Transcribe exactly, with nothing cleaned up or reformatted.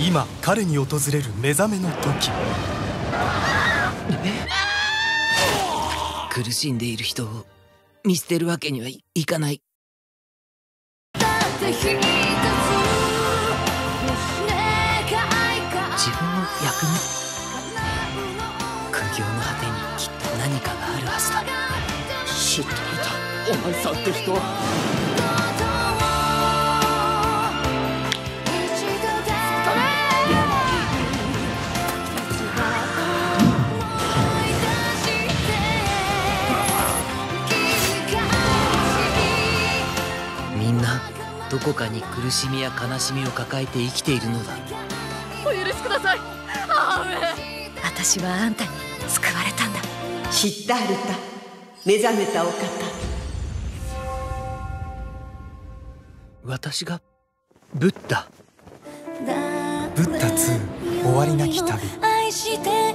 今彼に訪れる目覚めの時。 苦しんでいる人を見捨てるわけにはいかない。自分の役目、苦行の果てにきっと何かがあるはずだ。 知っていた、お前さんって人。 みんなどこかに苦しみや悲しみを抱えて生きているのだ。 お許しください、母上。 私はあんたに救われたんだ。 シッダールタ、目覚めたお方。 私がブッダ。 ブッダツー終わりなき旅。